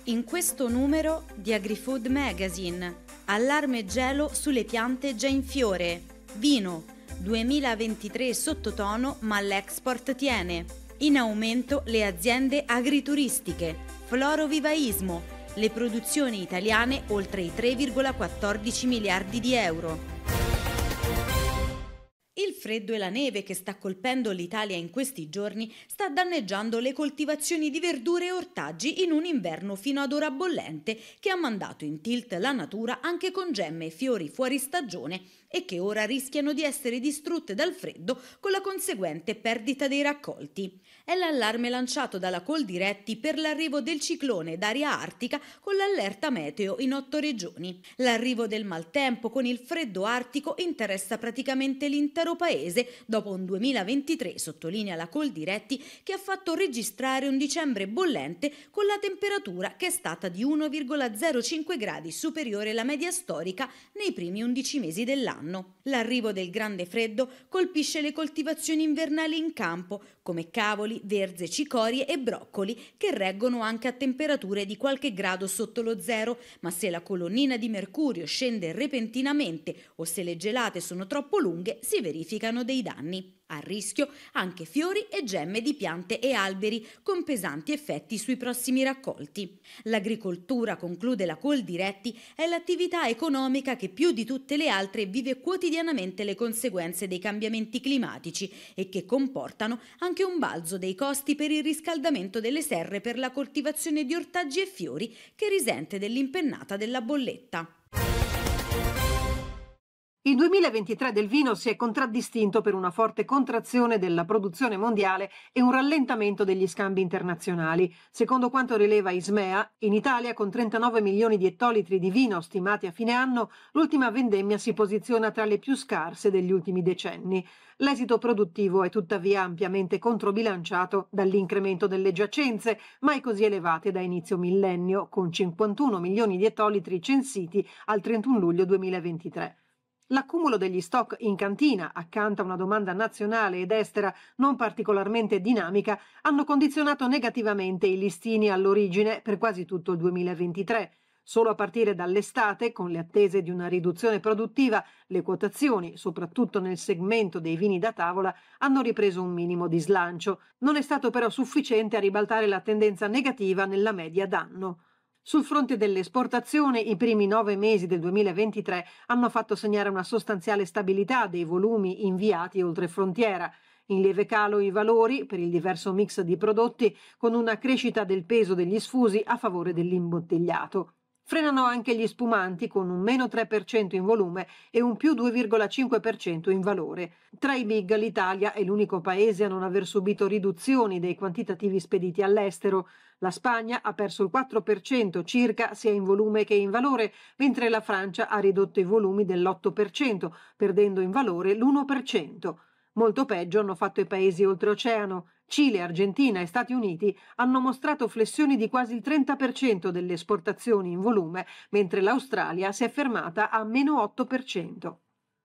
In questo numero di AgriFood Magazine, allarme gelo sulle piante già in fiore. Vino, 2023 sottotono ma l'export tiene. In aumento le aziende agrituristiche. Florovivaismo, le produzioni italiane oltre i 3,14 miliardi di euro. Il freddo e la neve che sta colpendo l'Italia in questi giorni sta danneggiando le coltivazioni di verdure e ortaggi in un inverno fino ad ora bollente che ha mandato in tilt la natura anche con gemme e fiori fuori stagione e che ora rischiano di essere distrutte dal freddo con la conseguente perdita dei raccolti. È l'allarme lanciato dalla Coldiretti per l'arrivo del ciclone d'aria artica con l'allerta meteo in 8 regioni. L'arrivo del maltempo con il freddo artico interessa praticamente l'intero paese dopo un 2023, sottolinea la Coldiretti, che ha fatto registrare un dicembre bollente con la temperatura che è stata di 1,05 gradi superiore alla media storica nei primi 11 mesi dell'anno. L'arrivo del grande freddo colpisce le coltivazioni invernali in campo, come cavoli, verze, cicorie e broccoli, che reggono anche a temperature di qualche grado sotto lo zero, ma se la colonnina di mercurio scende repentinamente o se le gelate sono troppo lunghe si verificano dei danni. A rischio anche fiori e gemme di piante e alberi, con pesanti effetti sui prossimi raccolti. L'agricoltura, conclude la Coldiretti, è l'attività economica che più di tutte le altre vive quotidianamente le conseguenze dei cambiamenti climatici e che comportano anche un balzo dei costi per il riscaldamento delle serre per la coltivazione di ortaggi e fiori, che risente dell'impennata della bolletta. Il 2023 del vino si è contraddistinto per una forte contrazione della produzione mondiale e un rallentamento degli scambi internazionali. Secondo quanto rileva Ismea, in Italia, con 39 milioni di ettolitri di vino stimati a fine anno, l'ultima vendemmia si posiziona tra le più scarse degli ultimi decenni. L'esito produttivo è tuttavia ampiamente controbilanciato dall'incremento delle giacenze, mai così elevate da inizio millennio, con 51 milioni di ettolitri censiti al 31 luglio 2023. L'accumulo degli stock in cantina, accanto a una domanda nazionale ed estera non particolarmente dinamica, hanno condizionato negativamente i listini all'origine per quasi tutto il 2023. Solo a partire dall'estate, con le attese di una riduzione produttiva, le quotazioni, soprattutto nel segmento dei vini da tavola, hanno ripreso un minimo di slancio. Non è stato però sufficiente a ribaltare la tendenza negativa nella media d'anno. Sul fronte delle esportazioni, i primi 9 mesi del 2023 hanno fatto segnare una sostanziale stabilità dei volumi inviati oltre frontiera. In lieve calo i valori per il diverso mix di prodotti, con una crescita del peso degli sfusi a favore dell'imbottigliato. Frenano anche gli spumanti con un meno 3% in volume e un più 2,5% in valore. Tra i big l'Italia è l'unico paese a non aver subito riduzioni dei quantitativi spediti all'estero. La Spagna ha perso il 4% circa sia in volume che in valore, mentre la Francia ha ridotto i volumi dell'8%, perdendo in valore l'1%. Molto peggio hanno fatto i paesi oltreoceano. Cile, Argentina e Stati Uniti hanno mostrato flessioni di quasi il 30% delle esportazioni in volume, mentre l'Australia si è fermata a meno 8%.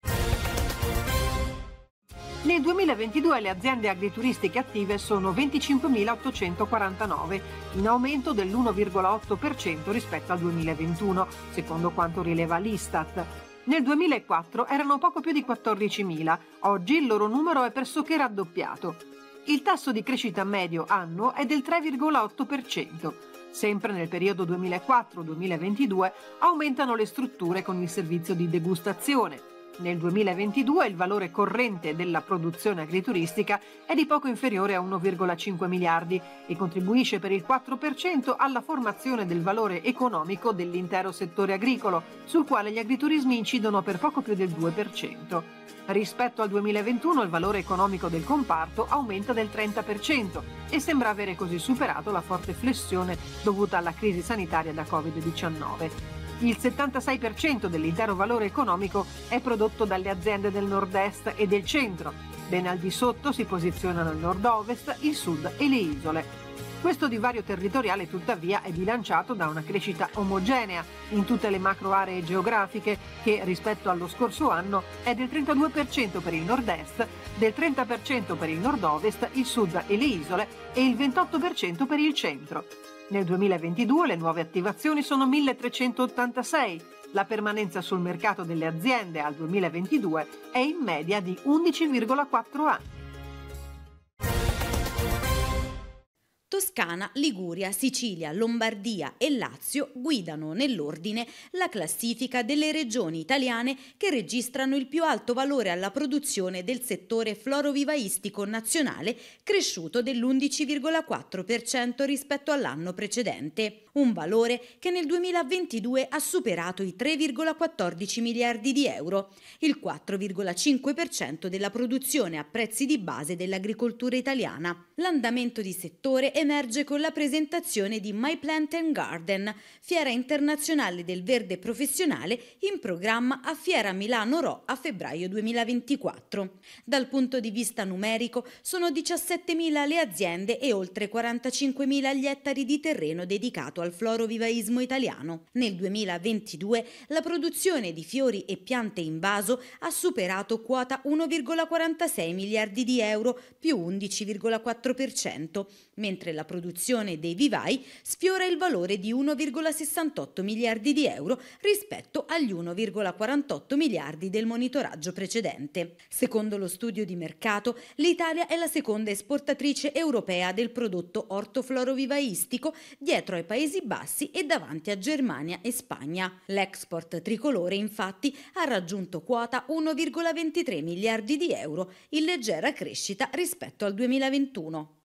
Nel 2022 le aziende agrituristiche attive sono 25.849, in aumento dell'1,8% rispetto al 2021, secondo quanto rileva l'Istat. Nel 2004 erano poco più di 14.000, oggi il loro numero è pressoché raddoppiato. Il tasso di crescita medio annuo è del 3,8%. Sempre nel periodo 2004-2022 aumentano le strutture con il servizio di degustazione. Nel 2022 il valore corrente della produzione agrituristica è di poco inferiore a 1,5 miliardi e contribuisce per il 4% alla formazione del valore economico dell'intero settore agricolo, sul quale gli agriturismi incidono per poco più del 2%. Rispetto al 2021 il valore economico del comparto aumenta del 30% e sembra avere così superato la forte flessione dovuta alla crisi sanitaria da Covid-19. Il 76% dell'intero valore economico è prodotto dalle aziende del nord-est e del centro. Ben al di sotto si posizionano il nord-ovest, il sud e le isole. Questo divario territoriale tuttavia è bilanciato da una crescita omogenea in tutte le macro aree geografiche che rispetto allo scorso anno è del 32% per il nord-est, del 30% per il nord-ovest, il sud e le isole e il 28% per il centro. Nel 2022 le nuove attivazioni sono 1386. La permanenza sul mercato delle aziende al 2022 è in media di 11,4 anni. Toscana, Liguria, Sicilia, Lombardia e Lazio guidano nell'ordine la classifica delle regioni italiane che registrano il più alto valore alla produzione del settore florovivaistico nazionale, cresciuto dell'11,4% rispetto all'anno precedente, un valore che nel 2022 ha superato i 3,14 miliardi di euro, il 4,5% della produzione a prezzi di base dell'agricoltura italiana. L'andamento di settore emerge con la presentazione di My Plant and Garden, fiera internazionale del verde professionale in programma a Fiera Milano Rho a febbraio 2024. Dal punto di vista numerico sono 17.000 le aziende e oltre 45.000 gli ettari di terreno dedicato al florovivaismo italiano. Nel 2022 la produzione di fiori e piante in vaso ha superato quota 1,46 miliardi di euro più 11,4%, mentre la produzione dei vivai sfiora il valore di 1,68 miliardi di euro rispetto agli 1,48 miliardi del monitoraggio precedente. Secondo lo studio di mercato, l'Italia è la seconda esportatrice europea del prodotto ortoflorovivaistico, dietro ai Paesi Bassi e davanti a Germania e Spagna. L'export tricolore, infatti, ha raggiunto quota 1,23 miliardi di euro, in leggera crescita rispetto al 2021.